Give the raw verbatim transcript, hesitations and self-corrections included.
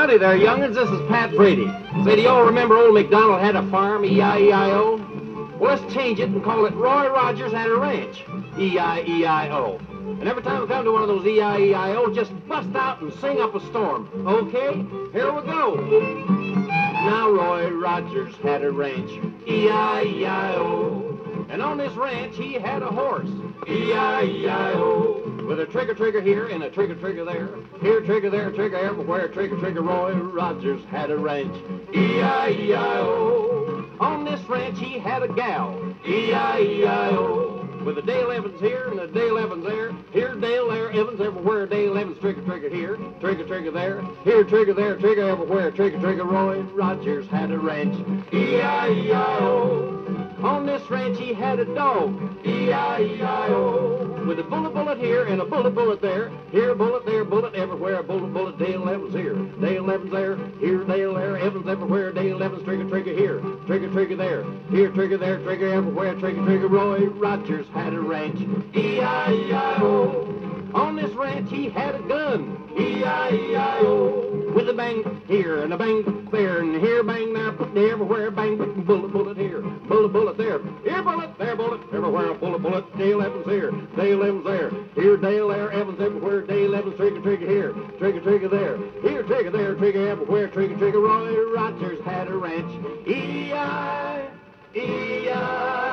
Howdy there, young'uns. This is Pat Brady. Say, do y'all remember old MacDonald had a farm, E I E I O? Well, let's change it and call it Roy Rogers had a ranch, E I E I O. And every time we come to one of those E I E I O, just bust out and sing up a storm. Okay? Here we go. Now Roy Rogers had a ranch, E I E I O. And on this ranch he had a horse, E I E I O. With a trigger trigger here and a trigger trigger there. Here trigger, there trigger, everywhere trigger trigger. Roy Rogers had a ranch, E I E I O. On this ranch he had a gal, E I E I O. With a Dale Evans here and a Dale Evans there. Here Dale, there Evans, everywhere Dale Evans. Trigger trigger here, trigger trigger there. Here trigger, there trigger, everywhere trigger trigger. Roy Rogers had a ranch, E I E I O. On this ranch he had a dog, E I E I O. With a bullet bullet here and a bullet bullet there. Here bullet, there bullet, everywhere bullet bullet. Dale Evans here, Dale Evans there. Here Dale, there Evans, everywhere Dale Evans. Trigger trigger here, trigger trigger there. Here trigger, there trigger, everywhere trigger trigger. Roy Rogers had a ranch, E I E I O. On this ranch he had a gun, E I E I O. With a bang here and a bang there and here bang there, put me everywhere bang, bullet bullet here, bullet bullet there. Here bullet, there bullet, everywhere bullet bullet. Dale Evans here, Dale Evans there. Here Dale, there Evans, everywhere Dale Evans. Trigger trigger here, trigger trigger there. Here trigger, there trigger, everywhere trigger trigger. Roy Rogers had a ranch, E I E I